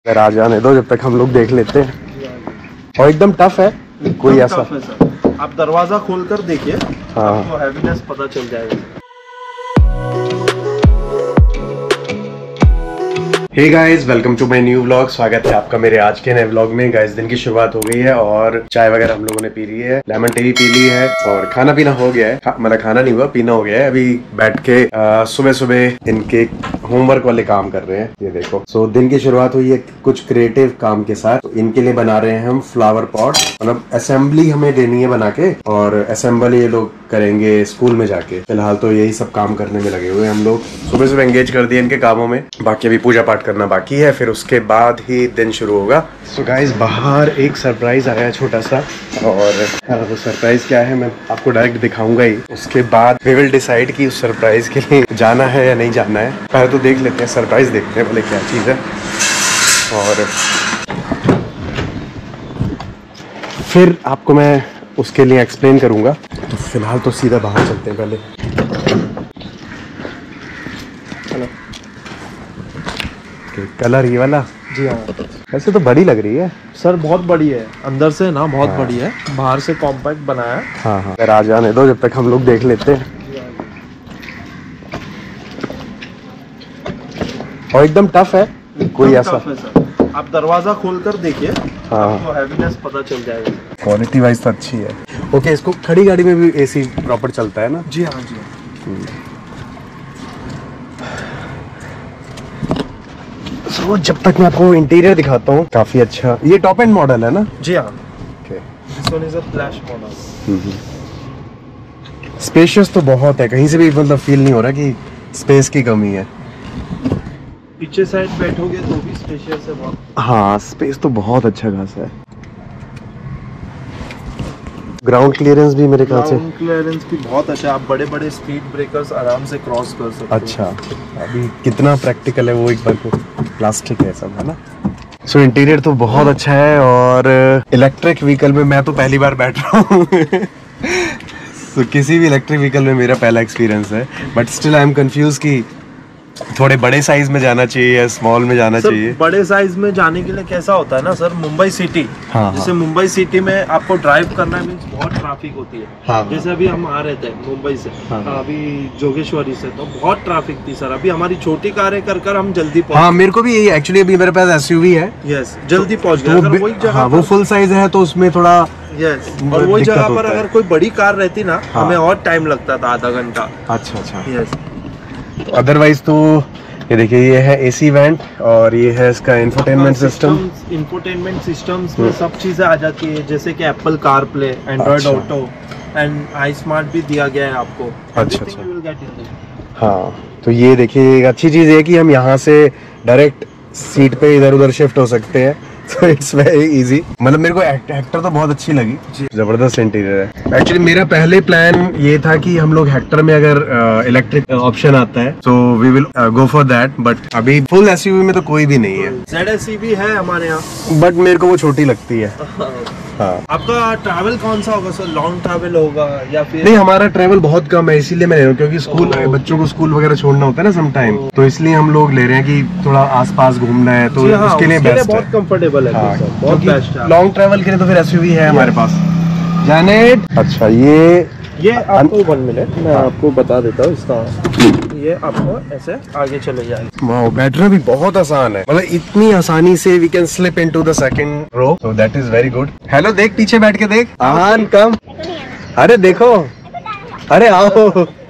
अगर आ जाने दो जब तक हम लोग देख लेते हैं। और एकदम टफ है कोई ऐसा? आप दरवाजा खोलकर देखिए, हाँ। आपको हैवीनेस पता चल जाएगा। Hey guys, welcome to my new vlog. स्वागत है आपका मेरे आज के नए व्लॉग में। गाइस, दिन की शुरुआत हो गई है और चाय वगैरह हम लोगों ने पी ली है, लेमन टी पी ली है और खाना पीना हो गया है। मतलब खाना नहीं हुआ, पीना हो गया है। अभी बैठ के सुबह सुबह इनके होमवर्क वाले काम कर रहे हैं, ये देखो। सो दिन की शुरुआत हुई है कुछ क्रिएटिव काम के साथ। तो इनके लिए बना रहे हैं हम फ्लावर पॉट, मतलब असेंबली हमें देनी है बना के, और असेंबल ये लोग करेंगे स्कूल में जाके। फिलहाल तो यही सब काम करने में लगे हुए हैं हम लोग। सुबह सुबह एंगेज कर दिए इनके कामों में, बाकी अभी पूजा पाठ करना बाकी है, फिर उसके बाद ही दिन शुरू होगा। सो गाइस, बाहर एक सरप्राइज आया है छोटा सा, और वो सरप्राइज क्या है मैं आपको डायरेक्ट दिखाऊंगा ही। उसके बाद वी विल डिसाइड कि उस सरप्राइज के लिए जाना है या नहीं जाना है। पहले तो देख लेते हैं, सरप्राइज देखते हैं बोले क्या चीज़ है, और फिर आपको मैं उसके लिए एक्सप्लेन करूंगा। तो फिलहाल तो सीधा बाहर चलते हैं पहले। हेलो, कलर ये वाला? जी हाँ वैसे तो बड़ी लग रही है सर, बहुत बड़ी है अंदर से ना, बहुत बड़ी है, बाहर से कॉम्पैक्ट बनाया है। हाँ हाँ, अगर आ जाने दो जब तक हम लोग देख लेते हैं। और एकदम टफ है कोई ऐसा? टफ है सर, आप दरवाजा खोलकर देखिए, हाँ। आपको हैवीनेस पता चल जाएगा। क्वालिटी वाइज तो अच्छी है। ओके, इसको खड़ी गाड़ी में भी एसी प्रॉपर चलता है ना? जी हाँ जी हाँ। So, जब तक मैं आपको इंटीरियर दिखाता हूँ, काफी अच्छा। ये टॉप एंड मॉडल है ना? जी हाँ, Okay. This one is a flash model. Spacious तो बहुत है, कहीं से भी मतलब फील नहीं हो रहा कि स्पेस की कमी है। पीछे साइड बैठोगे तो भी स्पेशियस है बहुत। हाँ, स्पेस तो बहुत अच्छा खासा है। ग्राउंड क्लियरेंस भी मेरे ख्याल से। ग्राउंड क्लियरेंस भी बहुत अच्छा है, आप बड़े बड़े स्पीड ब्रेकर्स आराम से क्रॉस कर सकते हो। अच्छा, अभी कितना प्रैक्टिकल है वो एक बार को। प्लास्टिक है सब, है ना? सो इंटीरियर तो बहुत अच्छा है, और इलेक्ट्रिक व्हीकल में मैं तो पहली बार बैठ रहा हूँ। So, किसी भी इलेक्ट्रिक व्हीकल में मेरा पहला एक्सपीरियंस है, but still I am confuse कि थोड़े बड़े साइज में जाना चाहिए या स्मॉल में जाना चाहिए। बड़े साइज में जाने के लिए कैसा होता है ना सर, मुंबई सिटी, हाँ, जैसे मुंबई सिटी में आपको ड्राइव करना मीन्स बहुत ट्रैफिक होती है। हाँ, जैसे अभी हम आ रहे थे मुंबई से, हाँ, अभी जोगेश्वरी से, तो बहुत ट्रैफिक थी सर। अभी हमारी छोटी कारें कर हम जल्दी पहुंच। हाँ, मेरे को भी यही एक्चुअली, अभी मेरे पास एसयूवी है। यस, जल्दी पहुंच गए। तो अगर वही जगह हाँ, वो फुल साइज है तो उसमें थोड़ा यस, और वही दिक्कत जगह पर होता है। अगर कोई बड़ी कार रहती ना, हाँ, हमें और टाइम लगता था, आधा घंटा। अच्छा अच्छा। यस, अदरवाइज तो ये देखिए, ये है एसी वेंट, और ये है इसका इंफोटेनमेंट सिस्टम। इंफोटेनमेंट सिस्टम्स में सब चीजें आ जाती है, जैसे कि Apple car play, Android auto and i smart भी दिया गया है आपको। अच्छा अच्छा। हाँ, तो ये देखिए, एक अच्छी चीज है कि हम यहाँ से डायरेक्ट सीट पे इधर उधर शिफ्ट हो सकते हैं। So it's very easy। मतलब मेरे को हेक्टर तो बहुत अच्छी लगी, जबरदस्त इंटीरियर है। एक्चुअली मेरा पहले प्लान ये था कि हम लोग हेक्टर में अगर इलेक्ट्रिक ऑप्शन आता है तो we will go for that, but अभी फुल एसयूवी में तो कोई भी नहीं है। ZSE भी है हमारे यहाँ, बट मेरे को वो छोटी लगती है। हाँ। आपका ट्रैवल कौन सा होगा सर? लॉन्ग ट्रैवल होगा या फिर? नहीं, हमारा ट्रैवल बहुत कम है, इसीलिए मैं ले रहा हूँ, क्योंकि स्कूल बच्चों को स्कूल वगैरह छोड़ना होता है ना सम टाइम, तो इसलिए हम लोग ले रहे हैं कि थोड़ा आसपास घूमना है, तो उसके लिए बेस्ट है। बहुत कंफर्टेबल है हाँ, सर, बहुत बेस्ट है। लॉन्ग ट्रैवल के लिए तो फिर एसयूवी है हमारे पास। जानेट, अच्छा, ये आपको 1 मिनट मैं आपको बता देता हूँ इसका। ये आपको ऐसे आगे चले जाएगा। वाओ, बैठना भी बहुत आसान है, मतलब इतनी आसानी से we can slip into the second row, so that is very good. Hello, देख पीछे बैठ के देख। आहान कम, अरे देखो, अरे आओ।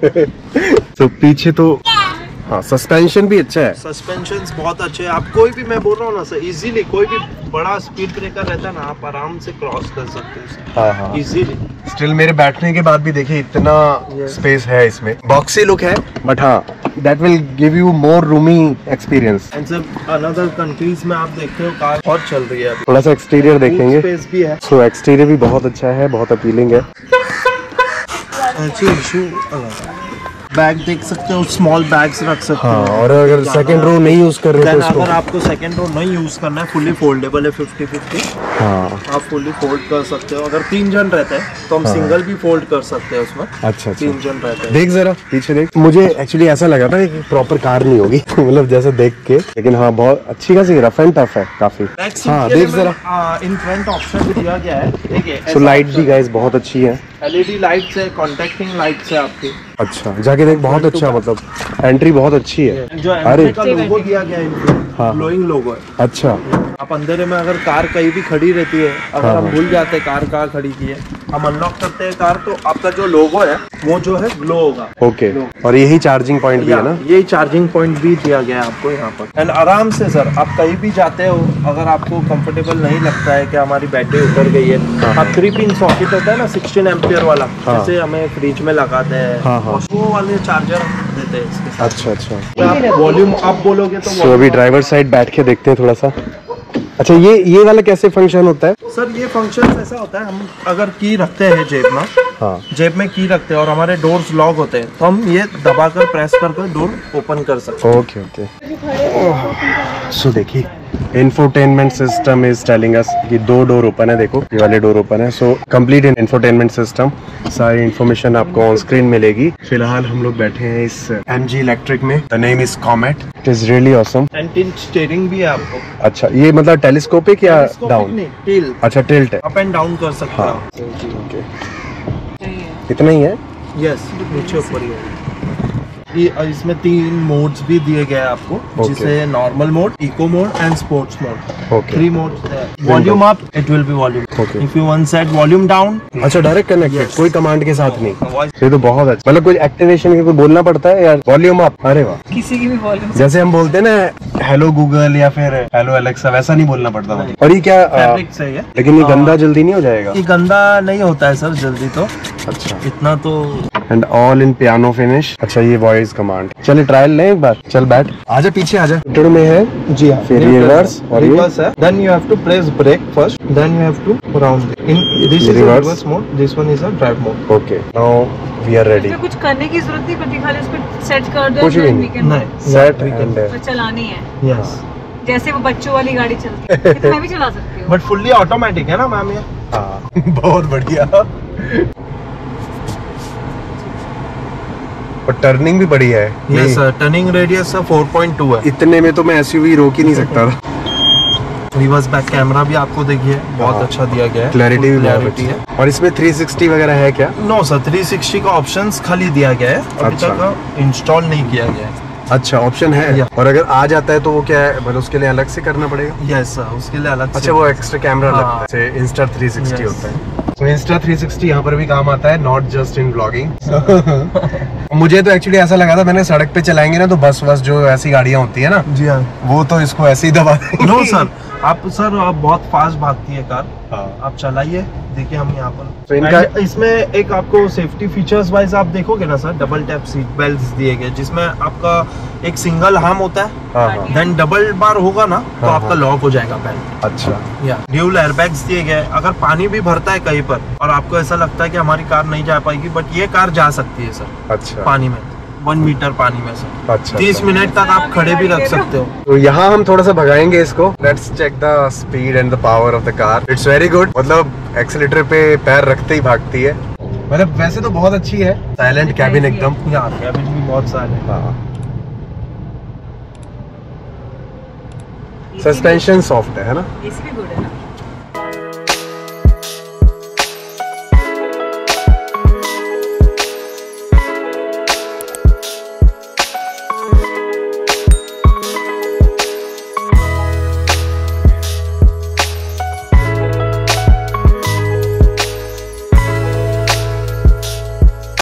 तो पीछे तो हाँ, सस्पेंशन भी अच्छा है। सस्पेंशंस बहुत अच्छे हैं। आप कोई भी, मैं बोल रहा हूँ ना सर, इजीली कोई भी बड़ा स्पीड ब्रेकर रहता है ना, आप आराम से क्रॉस कर सकते हो हाँ हाँ, इजीली। स्टिल मेरे बैठने के बाद भी देखिए इतना स्पेस है इसमें। बॉक्सी लुक है, बट हाँ, that will give you more roomy experience. And sir, another countries में आप देखते हो कार और चल रही है। थोड़ा सा एक्सटीरियर देखेंगे। स्पेस भी है। सो एक्सटीरियर भी बहुत अच्छा है, बहुत अपीलिंग है। बैग देख सकते हो, स्मॉल बैग्स रख सकते हाँ, हो। और अगर सेकंड रो नहीं यूज कर रहे Then तो इसको, अगर आपको सेकंड रो नहीं यूज करना है, फुली फोल्डेबल है 50-50, हाँ आप फुली फोल्ड कर सकते हो। अगर 3 जन रहते हैं तो हम सिंगल भी फोल्ड कर सकते हैं उसमें। अच्छा 3 जन रहते हैं। देख जरा पीछे देख, मुझे एक्चुअली ऐसा लगा था कि प्रॉपर कार नहीं होगी मतलब जैसे देख के, लेकिन हाँ बहुत अच्छी खासी रफ एंड टफ है काफी। हाँ देख जरा, इन फ्रंट ऑप्शन भी दिया गया है, देखिए। तो लाइट भी गाइस बहुत अच्छी है, LED लाइट्स है, कॉन्टैक्टिंग लाइट्स है आपकी। अच्छा जाके देख, बहुत अच्छा, मतलब एंट्री बहुत अच्छी है। जो एंट्री का लोगो दिया गया है, हाँ, ग्लोइंग लोगो है। अच्छा, आप अंधेरे में अगर कार कहीं भी खड़ी रहती है, अगर हम भूल जाते हैं कार कहाँ खड़ी की है, हम अनलॉक करते हैं कार, तो आपका जो लोगो है वो जो है ग्लो होगा। ओके, और यही चार्जिंग पॉइंट भी है ना? यही चार्जिंग पॉइंट भी दिया गया है आपको यहाँ पर। एंड आराम से सर आप कहीं भी जाते हो, अगर आपको कंफर्टेबल नहीं लगता है कि हमारी बैटरी उतर गई है, आप 3 पिन सॉकेट होता है ना 16 एम्पियर वाला, जैसे हमें फ्रिज में लगाते हैं, वो वाले चार्जर देते हैं इसके साथ। अच्छा अच्छा, तो आप वॉल्यूम आप बोलोगे तो अभी ड्राइवर साइड बैठ के देखते हैं थोड़ा सा। अच्छा ये वाला कैसे फंक्शन होता है? सर ये फंक्शन ऐसा होता है, हम अगर की रखते हैं जेब में, हाँ, जेब में की रखते हैं और हमारे डोर्स लॉक होते हैं, तो हम ये दबाकर प्रेस करके डोर ओपन कर सकते हैं। Okay okay. सो देखिए, infotainment system is telling us कि 2 डोर ओपन है, देखो ये वाले डोर ओपन है। सो कंप्लीट इंफोटेनमेंट सिस्टम, सारी इंफॉर्मेशन आपको ऑन स्क्रीन मिलेगी। फिलहाल हम लोग बैठे हैं इस MG इलेक्ट्रिक में, the name is Comet, it is really awesome. And tilt steering भी है आपको। अच्छा, ये मतलब टेलीस्कोपिक या डाउन? टिल्ट, अच्छा टिल्ट है, अप एंड डाउन कर सकते हाँ। हो। ओके, इतना ही है? यस, नीचे ऊपर ही है। इसमें 3 मोड्स भी दिए गए हैं आपको, जिसे normal mode, eco mode and sports mode. Okay, 3 modes. Volume up, it will be volume. Okay, if you want set volume down. अच्छा डायरेक्ट कनेक्टेड, कोई कमांड के साथ नहीं? वॉइस ये तो बहुत अच्छा, मतलब कोई एक्टिवेशन के कोई बोलना पड़ता है यार? वॉल्यूम अप, अरे वाह, किसी की भी वॉल्यूम, जैसे हम बोलते हैं ना हेलो गूगल या फिर हेलो एलेक्सा, वैसा नहीं बोलना पड़ता। और ये क्या फैब्रिक से है, लेकिन ये गंदा जल्दी नहीं हो जाएगा? ये गंदा नहीं होता है सर जल्दी, तो अच्छा, इतना तो। And all in piano finish. अच्छा ये वॉइस कमांड, चलिए ट्रायल लें एक बार, चल बैठ, आजा पीछे आजा। मीटर में है जी हाँ, फिर रिवर्स, और रिवर्स है। Then you have to press brake first, then you have to round in this is reverse mode, this one is a drive mode. Okay, now we are ready. कुछ करने की जरूरत नहीं पड़ती, खाली उसको सेट कर दो, कुछ भी नहीं, सेट एंड चलानी है। यस, जैसे वो बच्चों वाली गाड़ी चलती है, तो मैं भी चला सकती हूँ। बट फुल्ली ऑटोमेटिक है ना मैम ये? हाँ बहुत बढ़िया, और टर्निंग भी बढ़िया है। यस सर, टर्निंग रेडियस 4.2 है। इतने में तो मैं एसयूवी रोक ही नहीं सकता था। रिवर्स बैक कैमरा भी आपको देखिए बहुत अच्छा दिया गया है, क्लैरिटी भी बहुत क्लैरिटी अच्छी है। और इसमें 360 वगैरह है क्या? नो सर, 360 का ऑप्शंस खाली दिया गया है, अभी अच्छा। तक इंस्टॉल नहीं किया गया है। अच्छा ऑप्शन है, और अगर आ जाता है तो वो क्या है, मतलब उसके लिए अलग से करना पड़ेगा? यस सर, उसके लिए अलग अच्छा, वो एक्स्ट्रा कैमरा लगता है, इंस्टा 360 होता है। तो इंस्टा 360 यहाँ पर भी काम आता है, नॉट जस्ट इन ब्लॉगिंग। मुझे तो एक्चुअली ऐसा लगा था, मैंने सड़क पे चलाएंगे ना तो बस जो ऐसी गाड़ियाँ होती है ना, जी हाँ, वो तो इसको ऐसे ही दबा देंगी। नो सर, आप बहुत फास्ट भागती है कार, हाँ। आप चलाइए, देखिए हम यहाँ पर। तो इनका इसमें एक आपको सेफ्टी फीचर्स वाइज आप देखोगे ना sir, double tap seat belt दिए गए, जिसमें आपका एक सिंगल हार्म होता है, हाँ हाँ, देन डबल बार होगा ना तो हाँ, आपका हाँ। लॉक हो जाएगा बेल्ट। अच्छा, या ड्यूल एयरबैग्स दिए गए, अगर पानी भी भरता है कहीं पर और आपको ऐसा लगता है कि हमारी कार नहीं जा पाएगी, बट ये कार जा सकती है सर अच्छा, पानी में, 1 मीटर पानी में सर। अच्छा, 30 मिनट तक आप खड़े भी रख सकते हो। तो यहाँ हम थोड़ा सा भगाएंगे इसको। Let's check the speed and the power of the car. It's very good, मतलब एक्सीलेटर पे पैर रखते ही भागती है, मतलब वैसे तो बहुत अच्छी है। साइलेंट कैबिन एकदम, यहाँ कैबिन भी बहुत सारे हैं। हाँ, सस्पेंशन सॉफ्ट है ना? एसी भी गुड है ना?